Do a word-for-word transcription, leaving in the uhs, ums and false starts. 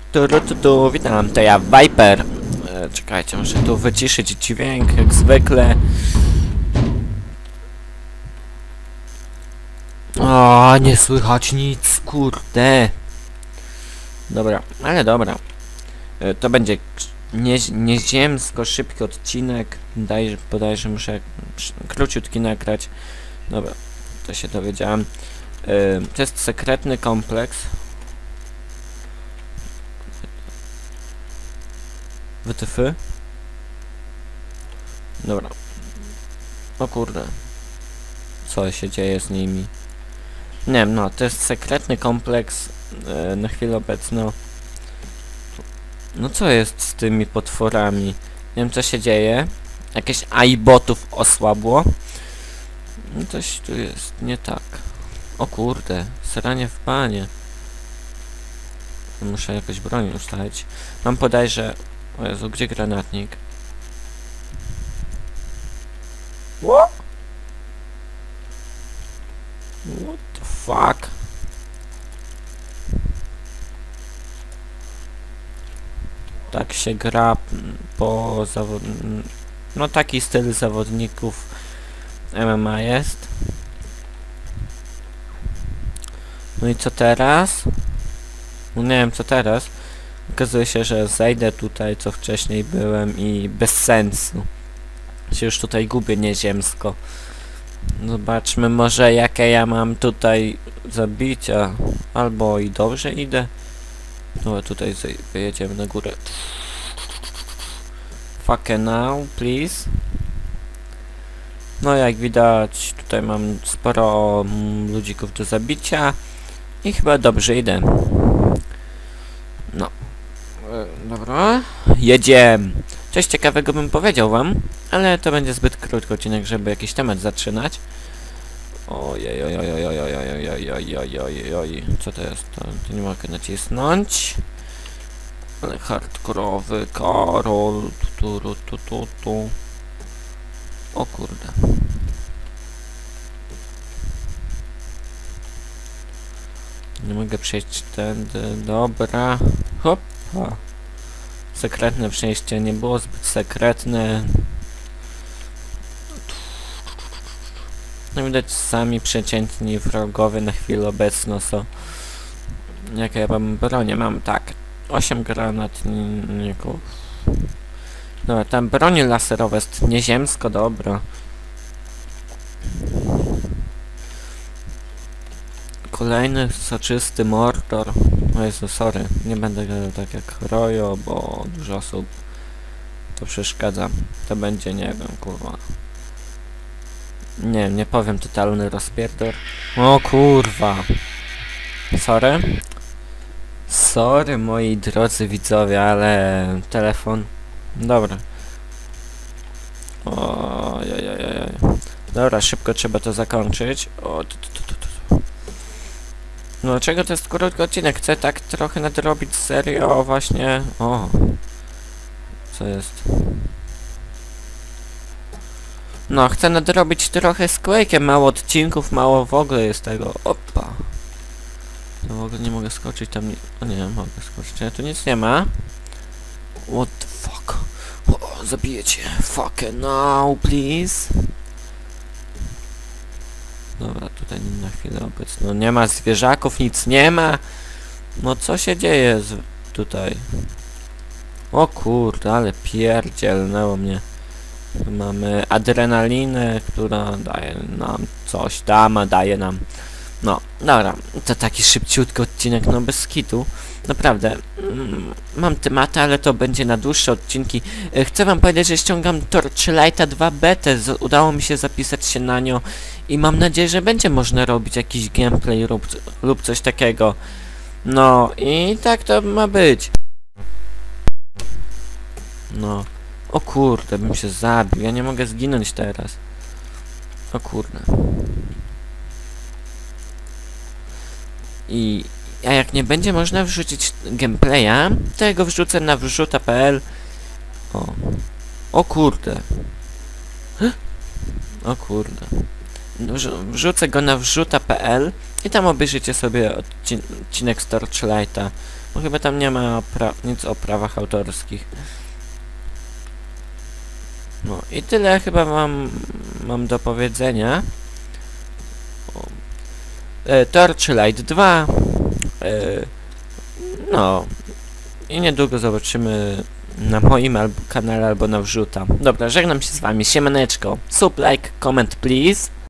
Tu, tu, tu, tu, witam, to ja Viper. E, czekajcie, muszę tu wyciszyć dźwięk, jak zwykle. O, nie słychać nic, kurde. Dobra, ale dobra. E, to będzie nie, nieziemsko szybki odcinek. Daj, bodajże muszę króciutki nagrać. Dobra, to się dowiedziałem. E, to jest sekretny kompleks. W T F? Dobra. O kurde. Co się dzieje z nimi? Nie wiem, no, to jest sekretny kompleks e, na chwilę obecną. No co jest z tymi potworami? Nie wiem co się dzieje. Jakieś A I botów osłabło. No coś tu jest nie tak. O kurde, seranie w panie. Muszę jakoś broń ustawić. Mam podajże... O Jezu, gdzie granatnik? What? What the fuck? Tak się gra po zawod... No taki styl zawodników M M A jest. No i co teraz? No nie wiem co teraz. Okazuje się, że zejdę tutaj, co wcześniej byłem i bez sensu. Się już tutaj gubię nieziemsko. Zobaczmy może jakie ja mam tutaj zabicia. Albo i dobrze idę. No a tutaj wyjedziemy na górę. Fuck now, please. No jak widać tutaj mam sporo mm, ludzików do zabicia. I chyba dobrze idę. No. Dobra, jedziemy. Coś ciekawego bym powiedział wam, ale to będzie zbyt krótki odcinek, żeby jakiś temat zaczynać. Ojej, oj, oj, oj, oj, oj, oj, oj, oj, oj, oj, oj, co to jest? To, to nie mogę nacisnąć. Ale hardkorowy Karol. Tu, tu, tu, tu, tu. O kurde. Nie mogę przejść tędy. Dobra. Hopa. Sekretne przejście nie było zbyt sekretne. No widać sami przeciętni wrogowie na chwilę obecną są. Jakie ja mam bronię? Mam tak. osiem granatników. Dobra, tam broń laserowa jest nieziemsko, dobra. Kolejny soczysty Mordor. O Jezu, sorry, nie będę gadał tak jak Rojo, bo dużo osób to przeszkadza. To będzie, nie wiem, kurwa. Nie, nie powiem, totalny rozpierdol. O kurwa. Sorry. Sorry, moi drodzy widzowie, ale telefon. Dobra. Ojej. Dobra, szybko trzeba to zakończyć. O, tu, tu, tu, tu, tu. No dlaczego to jest krótki odcinek? Chcę tak trochę nadrobić serio właśnie. O. Co jest? No, chcę nadrobić trochę z Quake'em. Mało odcinków, mało w ogóle jest tego. Opa. No w ogóle nie mogę skoczyć tam. Nie... O nie, mogę skoczyć. Ale tu nic nie ma. What the fuck? O, zabiję cię. Fuck it now, please. Dobra, tutaj na chwilę obecną. No nie ma zwierzaków, nic nie ma. No co się dzieje z... tutaj? O kurde, ale pierdzielnęło mnie. Tu mamy adrenalinę, która daje nam coś tam, a daje nam... No, dobra, to taki szybciutki odcinek, no bez kitu. Naprawdę, mm, mam tematy, ale to będzie na dłuższe odcinki. E, chcę wam powiedzieć, że ściągam Torchlighta dwa betę, udało mi się zapisać się na nią i mam nadzieję, że będzie można robić jakiś gameplay lub, lub coś takiego. No i tak to ma być. No, o kurde, bym się zabił, ja nie mogę zginąć teraz. O kurde. I a jak nie będzie można wrzucić gameplaya, to ja go wrzucę na wrzuta kropka p l. O. O kurde. O kurde. Wrzucę go na wrzuta kropka p l i tam obejrzycie sobie odcin odcinek z Torchlighta. No chyba tam nie ma pra nic o prawach autorskich. No i tyle chyba mam, mam do powiedzenia. O, e, Torchlight dwa. E, no. I niedługo zobaczymy na moim albo kanale albo na wrzuta. Dobra, żegnam się z wami. Siemaneczko. Sub, like, comment please.